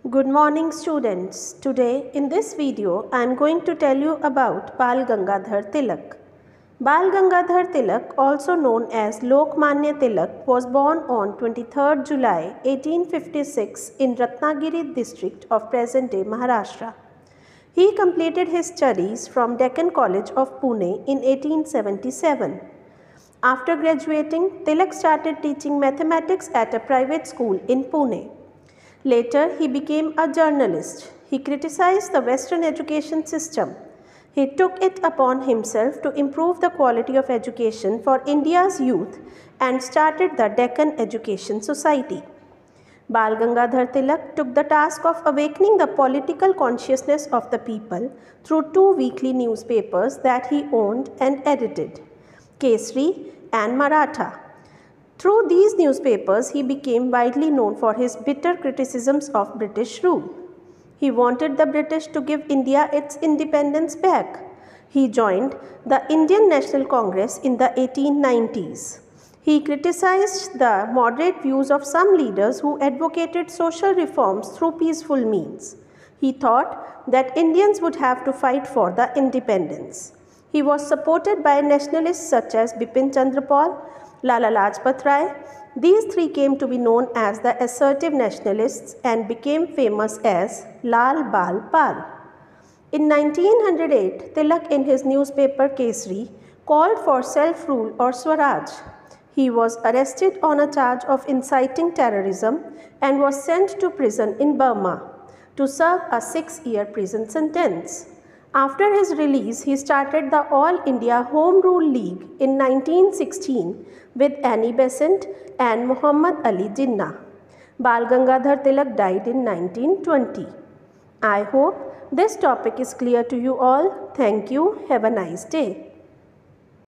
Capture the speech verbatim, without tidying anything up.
Good morning students. Today in this video I am going to tell you about Bal Gangadhar Tilak. Bal Gangadhar Tilak, also known as Manya Tilak, was born on twenty-third July eighteen fifty-six in Ratnagiri district of present-day Maharashtra. He completed his studies from Deccan College of Pune in eighteen seventy-seven. After graduating, Tilak started teaching mathematics at a private school in Pune. Later, he became a journalist. He criticized the Western education system. He took it upon himself to improve the quality of education for India's youth and started the Deccan Education Society. Bal Gangadhar Tilak took the task of awakening the political consciousness of the people through two weekly newspapers that he owned and edited, Kesari and Maratha. Through these newspapers, he became widely known for his bitter criticisms of British rule. He wanted the British to give India its independence back. He joined the Indian National Congress in the eighteen nineties. He criticized the moderate views of some leaders who advocated social reforms through peaceful means. He thought that Indians would have to fight for the independence. He was supported by nationalists such as Bipin Chandra Pal, Lala Lajpat Rai. These three came to be known as the assertive nationalists and became famous as Lal Bal Pal. In nineteen oh eight, Tilak in his newspaper Kesari called for self-rule or Swaraj. He was arrested on a charge of inciting terrorism and was sent to prison in Burma to serve a six-year prison sentence. After his release, he started the All India Home Rule League in nineteen sixteen with Annie Besant and Muhammad Ali Jinnah. Bal Gangadhar Tilak died in nineteen twenty. I hope this topic is clear to you all. Thank you. Have a nice day.